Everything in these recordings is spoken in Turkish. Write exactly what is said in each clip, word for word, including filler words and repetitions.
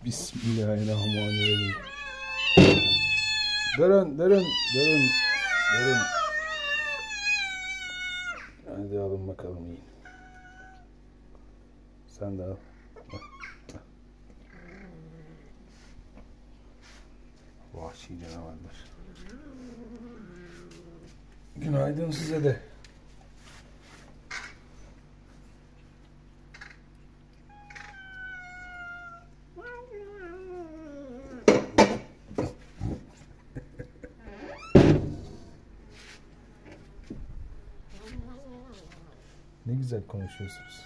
Bismillahirrahmanirrahim. Durun, durun, durun, durun. Hadi alın bakalım, yiyin. Sen de al. Vahşi canavarlar. Günaydın size de. Ne güzel konuşuyorsunuz.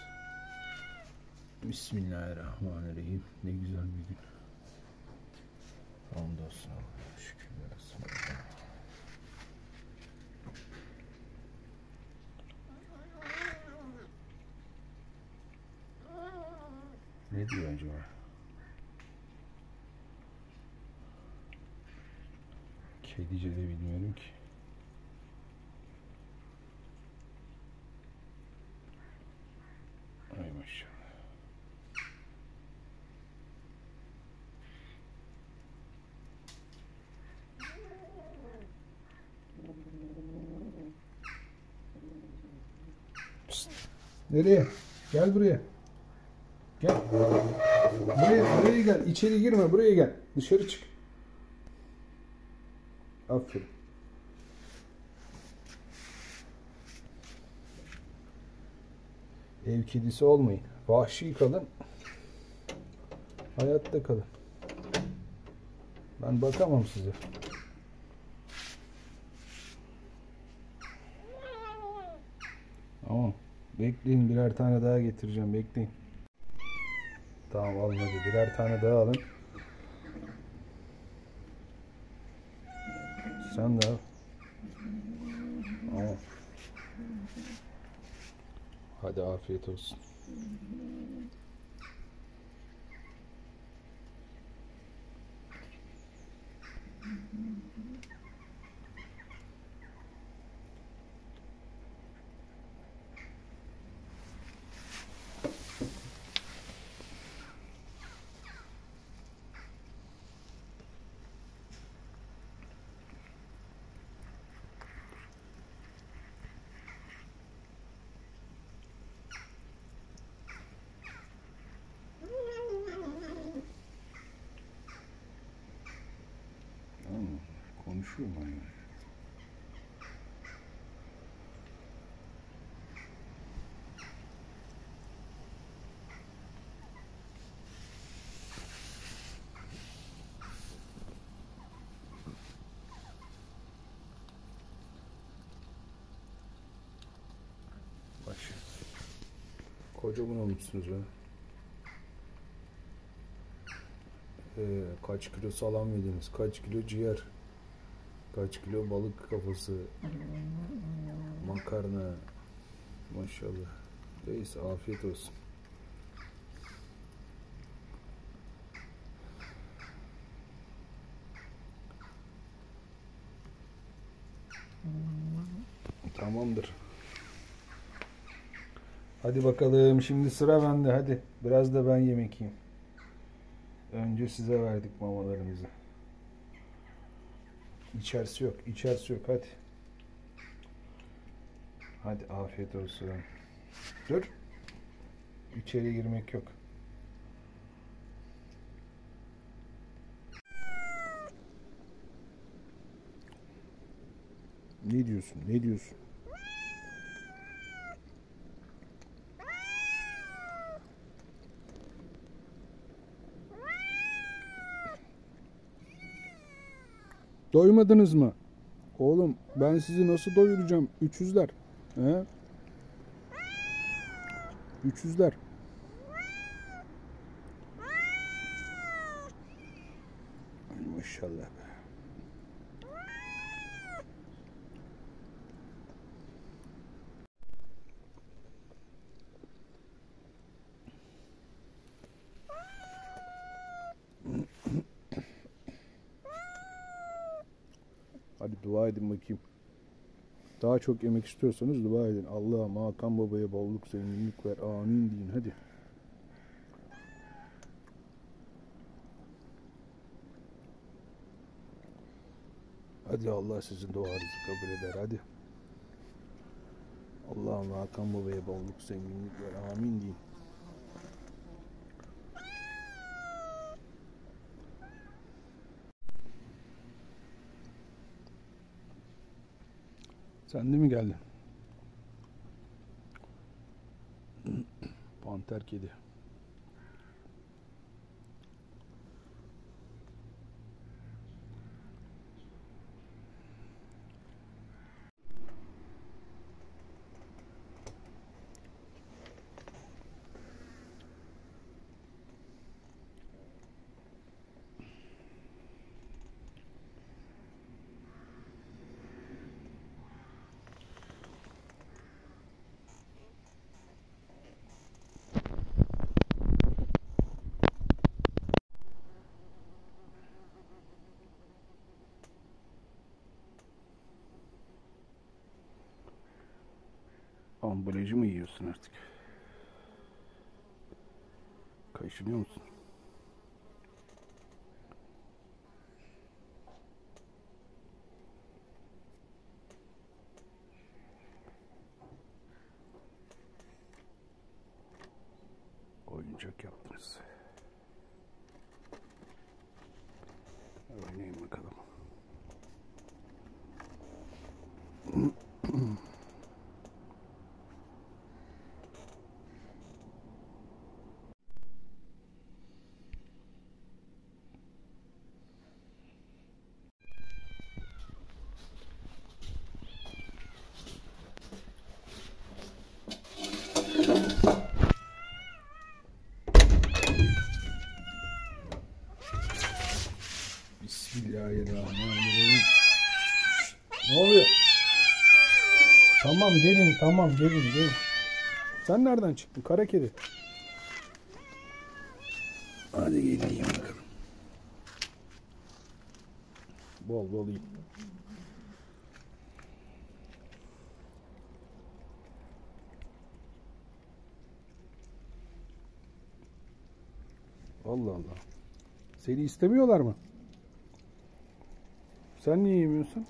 Bismillahirrahmanirrahim. Ne güzel bir gün. Hamdolsun Allah'a, şükürler olsun. Ne diyor acaba? Kedice de bilmiyorum ki. Ay maşallah. Pişt. Nereye? Gel buraya. Gel. Buraya, buraya gel. İçeri girme. Buraya gel. Dışarı çık. Aferin. Ev kedisi olmayın. Vahşi kalın. Hayatta kalın. Ben bakamam size. Tamam. Bekleyin, birer tane daha getireceğim. Bekleyin. Tamam, alın hadi. Birer tane daha alın. Sen de al. Tamam. Hadi afiyet olsun. Konuşuyor mu yani? Başı. Kocaman olmuşsunuz be. Ee, kaç kilo salam yediniz? Kaç kilo ciğer? Kaç kilo balık kafası? Makarna. Maşallah. Neyse, afiyet olsun. Tamamdır. Hadi bakalım, şimdi sıra bende. Hadi biraz da ben yemek yiyeyim. Önce size verdik mamalarımızı. İçerisi yok, içerisi yok. Hadi. Hadi afiyet olsun. Dur. İçeri girmek yok. Ne diyorsun? Ne diyorsun? Doymadınız mı? Oğlum, ben sizi nasıl doyuracağım? Üçüzler. He? Üçüzler. Maşallah. Hadi dua edin bakayım. Daha çok yemek istiyorsanız dua edin. Allah'ım Hakan Baba'ya bolluk zenginlik ver. Amin deyin hadi. Hadi Allah sizin duanızı kabul eder hadi. Allah'ım Hakan Baba'ya bolluk zenginlik ver. Amin deyin. Sen de mi geldin? Panter kedi. Ambalajı mı yiyorsun artık? Kaşınıyor musun? Oyuncak yaptınız. Oynayın bakalım. Bismillahirrahmanirrahim. Ne oluyor? Tamam gelin, tamam gelin, gelin. Sen nereden çıktın kara kedi? Hadi gelin bakalım. Bol bol yiyin. Allah Allah. Seni istemiyorlar mı? Sen niye yemiyorsun?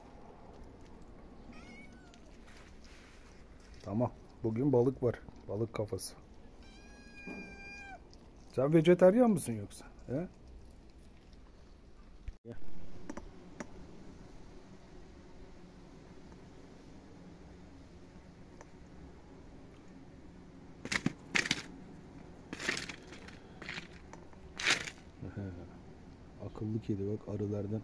Tamam. Bugün balık var. Balık kafası. Sen vejetaryen mısın yoksa? He? Gel. Akıllı kedi bak arılardan.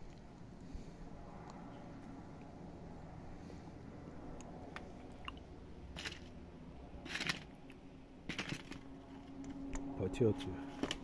Pati atıyor.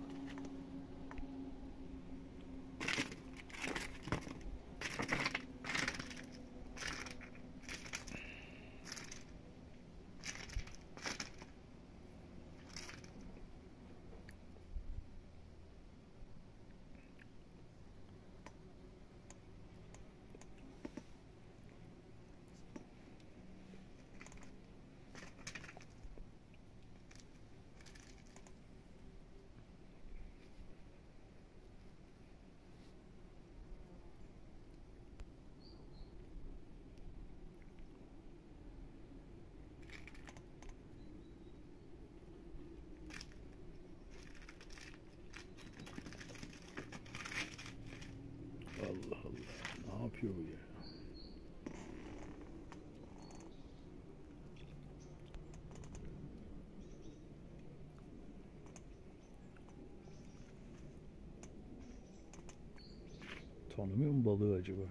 Allah Allah. Ne yapıyor bu ya? Tanımıyor mu balığı acaba?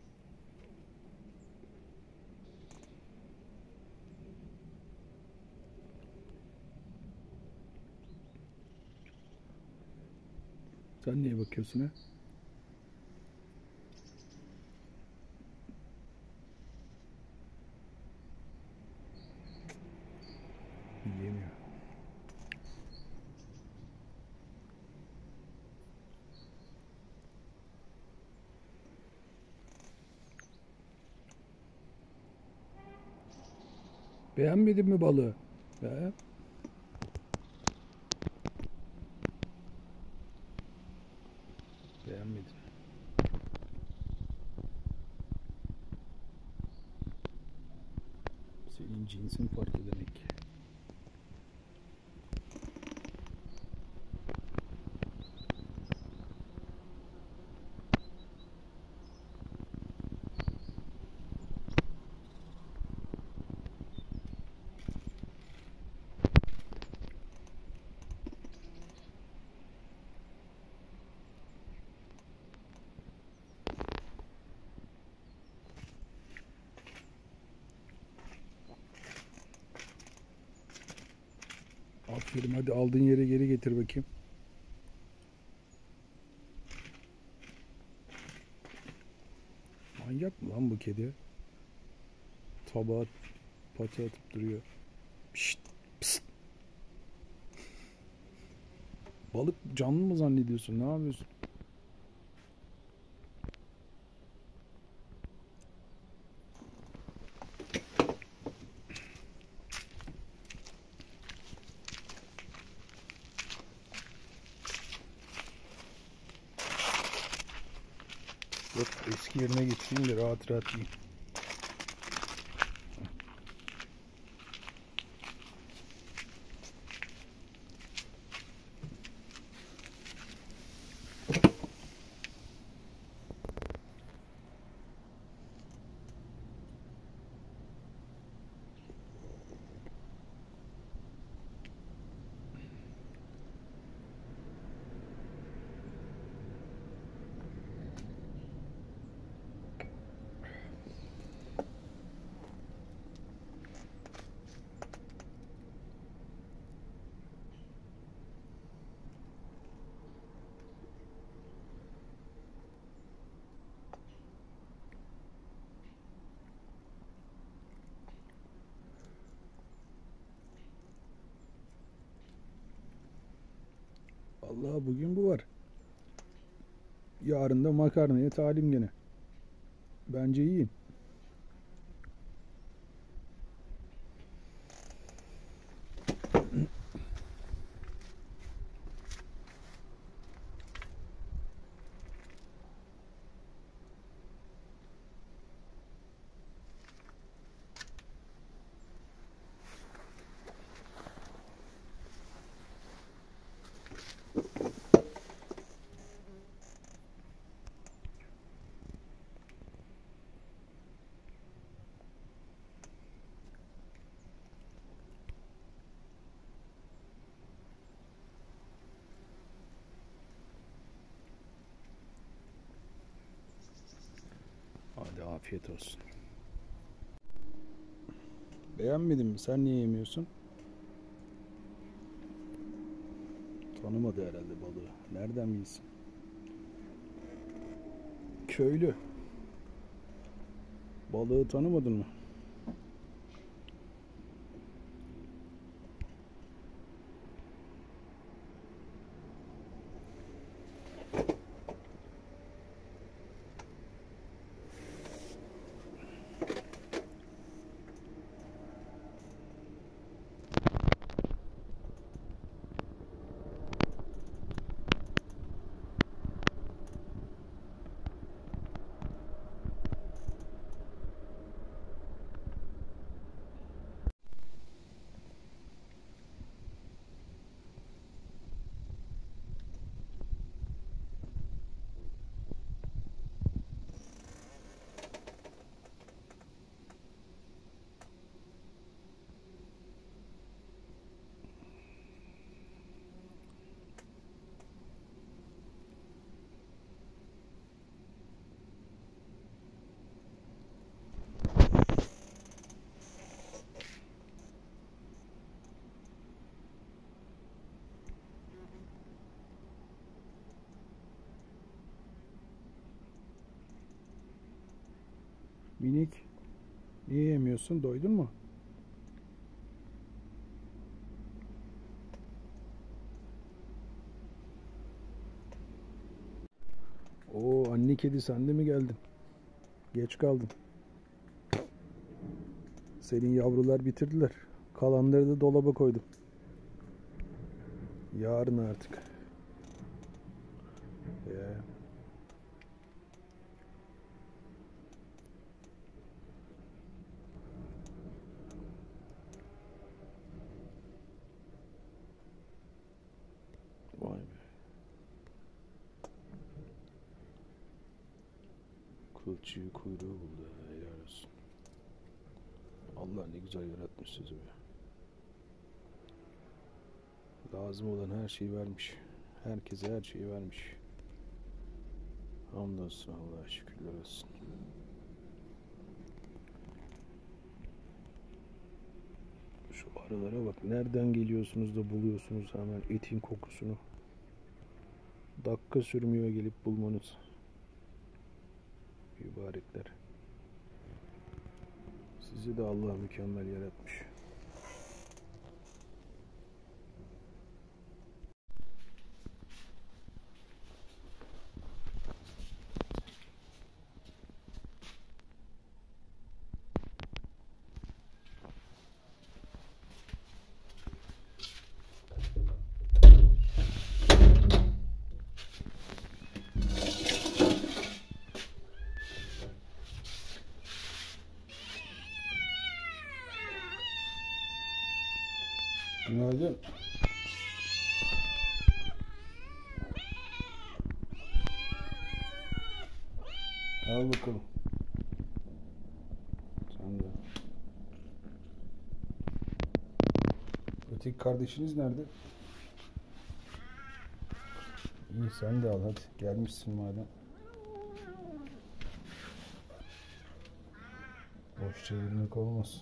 Sen niye bakıyorsun ha? Yemiyor. Beğenmedin mi balığı? He? Beğenmedin. Cinsin farklı demek ki. Aferin, hadi aldığın yere geri getir bakayım. Manyak mı lan bu kedi? Tabağa pati atıp duruyor. Pişt, pst. Balık canlı mı zannediyorsun? Ne yapıyorsun? Yok, eski yerine getireyim de rahat rahat yiyeyim. Allah, bugün bu var. Yarın da makarnaya talim gene. Bence yiyin. Hadi afiyet olsun. Beğenmedin mi? Sen niye yemiyorsun? Tanımadı herhalde balığı. Nereden bilsin? Köylü. Balığı tanımadın mı? Minik. Niye yemiyorsun? Doydun mu? Oo, anne kedi, sen de mi geldin? Geç kaldın. Senin yavrular bitirdiler. Kalanları da dolaba koydum. Yarın artık. Ya. Balıkçı kuyruğu buldu. Helal olsun. Allah ne güzel yaratmış sizi be. Lazım olan her şeyi vermiş. Herkese her şeyi vermiş. Hamdolsun Allah'a, şükürler olsun. Şu arılara bak. Nereden geliyorsunuz da buluyorsunuz hemen etin kokusunu. Dakika sürmüyor gelip bulmanız. Mübarekler. Sizi de Allah mükemmel yaratmış. Günaydın. Al bakalım. Sen de. Öteki kardeşiniz nerede? İyi, sen de al hadi. Gelmişsin madem. Boş çevirmek olmaz.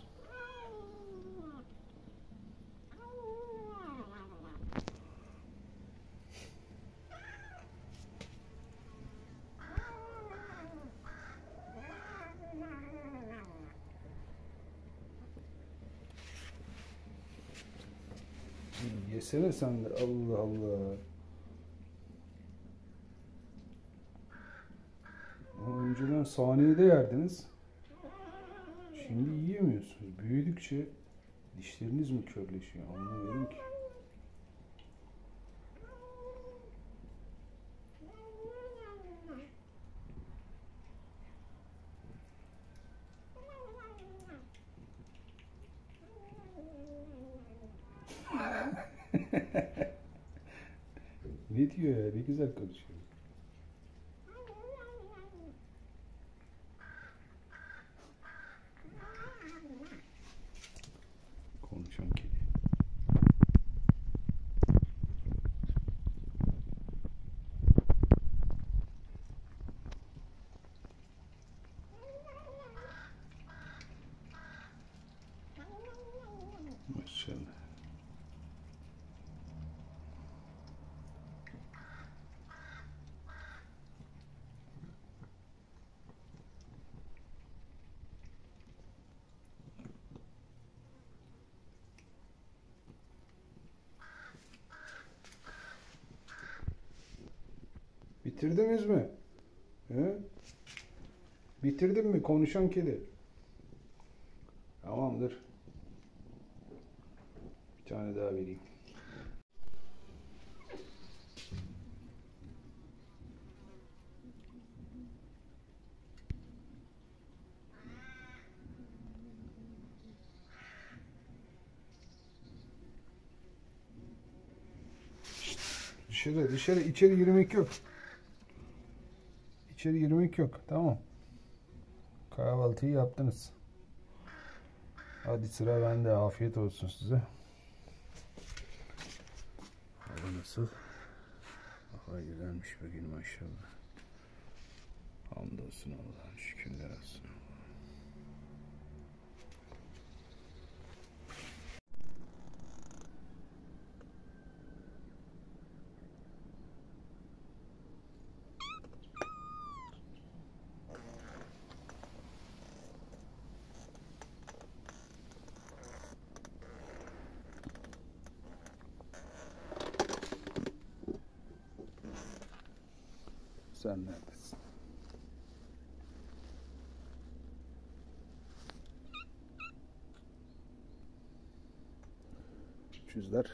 Yesene sen de. Allah Allah. Önceden saniyede yerdiniz. Şimdi yiyemiyorsunuz. Büyüdükçe dişleriniz mi körleşiyor? Anlamıyorum ki. Ne diyor ya? Ne güzel konuşuyor. Konuşan kedi. Maşallah. Bitirdiniz mi? He? Bitirdin mi konuşan kedi? Tamamdır. Bir tane daha vereyim. Dışarı, dışarı, içeri girmek yok. İçeri girmek yok. Tamam. Kahvaltıyı yaptınız. Hadi sıra bende. Afiyet olsun size. Hava nasıl? Hava güzelmiş bugün maşallah. Hamdolsun Allah'a, şükürler olsun. Sen neredesin? Cüzler.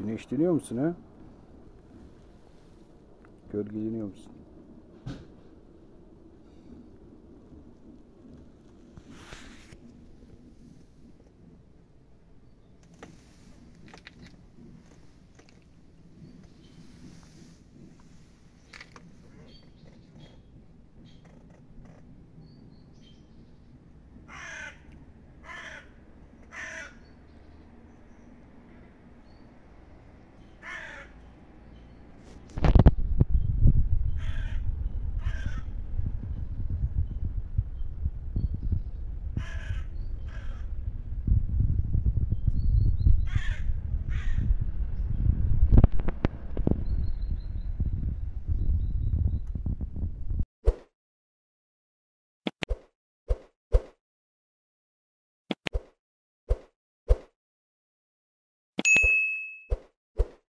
Güneşleniyor musun ha? Gölgeleniyor musun?